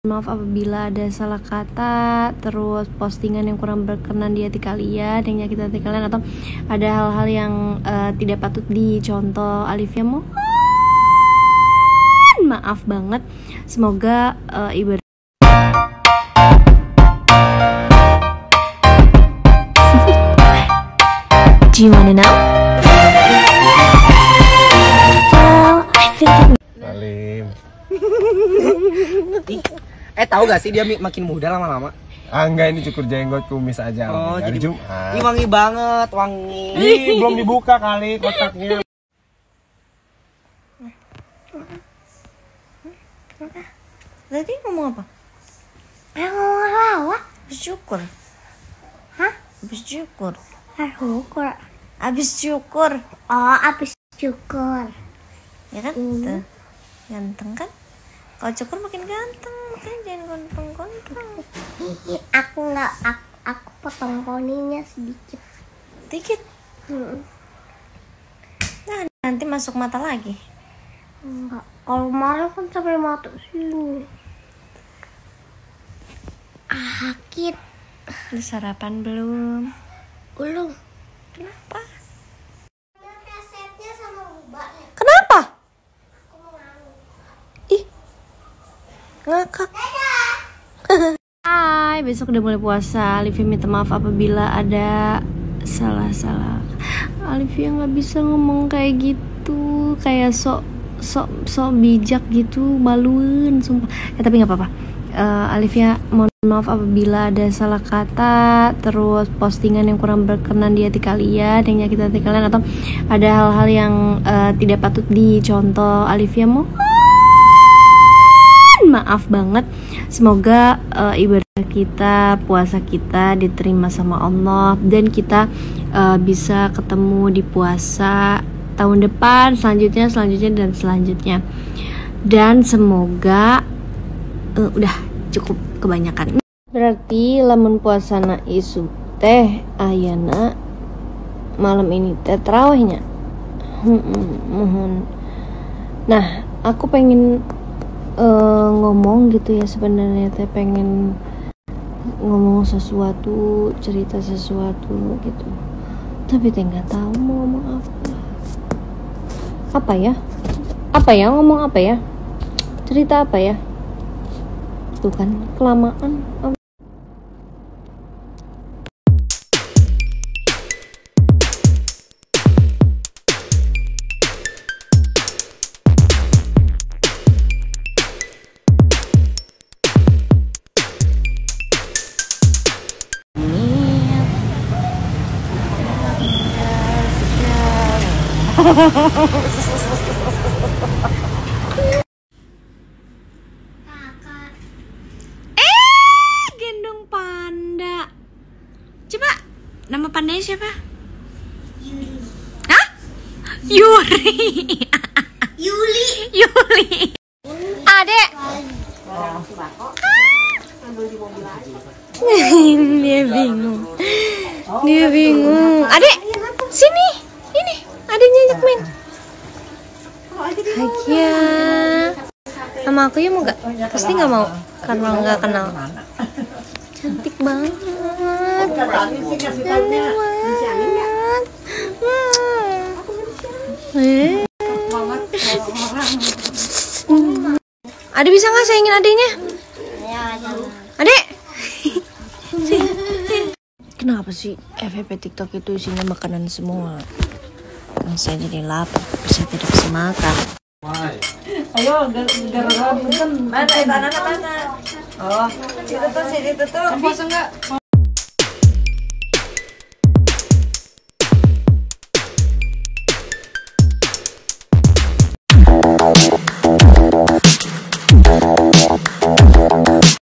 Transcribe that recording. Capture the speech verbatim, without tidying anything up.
Maaf apabila ada salah kata, terus postingan yang kurang berkenan di hati kalian, yang nyakit hati kalian, atau ada hal-hal yang uh, tidak patut dicontoh. Alifia mohon maaf banget. Semoga uh, ibadah Do you wanna know? Well, I think Salim. Eh tahu gak sih dia makin muda lama-lama? Ah enggak, ini cukur jenggot kumis aja. Oh, hari jadi Jumat. Ini wangi banget, wangi. Ih, belum dibuka kali kotaknya. Tadi ngomong apa? Ngomong apa? Bersyukur. Hah? Bersyukur. Syukur. Abis syukur. Oh, abis syukur. Ya kan? Hmm. Tuh. Ganteng kan? Kalau cukur makin ganteng, makanya jangan gondrong-gondrong. Aku nggak, aku, aku potong poninya sedikit. Dikit. Hmm. Nah, nanti masuk mata lagi. Enggak. Kalau malam kan sampai mata sini. Ah, sakit. Udah sarapan belum? Belum. Kenapa? Kasetnya sama ubahnya. Kenapa? Aku mau. Ih, ngakak. Hai, besok udah mulai puasa. Alifia minta maaf apabila ada salah-salah. Alifia nggak bisa ngomong kayak gitu, kayak sok sok sok bijak gitu, balun, sumpah. Ya tapi nggak apa-apa. Uh, Alifia mohon maaf apabila ada salah kata, terus postingan yang kurang berkenan di hati kalian, yang nyakit hati kalian, atau ada hal-hal yang uh, tidak patut dicontoh. Alifia mohon maaf banget. Semoga uh, ibadah kita, puasa kita diterima sama Allah, dan kita uh, bisa ketemu di puasa tahun depan, selanjutnya, selanjutnya, dan selanjutnya. Dan semoga uh, udah cukup kebanyakan. Berarti lamun puasana isu teh ayana malam ini teh tarawihnya. Mohon. Nah, aku pengen uh, ngomong gitu ya, sebenarnya teh pengen ngomong sesuatu, cerita sesuatu gitu. Tapi teh nggak tahu mau ngomong apa. Apa ya? Apa ya ngomong apa ya? Cerita apa ya? Tuh kan kelamaan. Eh, gendong panda. Coba nama pandanya siapa? Yuli. Hah? Yuri. Yuli. Yuli. Adek. Dia bingung. Dia bingung. Adek, sini. Ini, adeknya ajak main. Hagia. Sama aku ya mau gak? Pasti gak mau, karena gak kenal. Cantik banget. Cantik banget. Eh. Adek bisa gak sayangin adeknya? Adek. Kenapa sih F Y P TikTok itu isinya makanan semua? Yang saya jadi lapar, bisa tidak bisa makan. Ayo, gara-gara punten. Mana? Mana? Mana? Oh, itu tuh, sini tuh. Puasa enggak?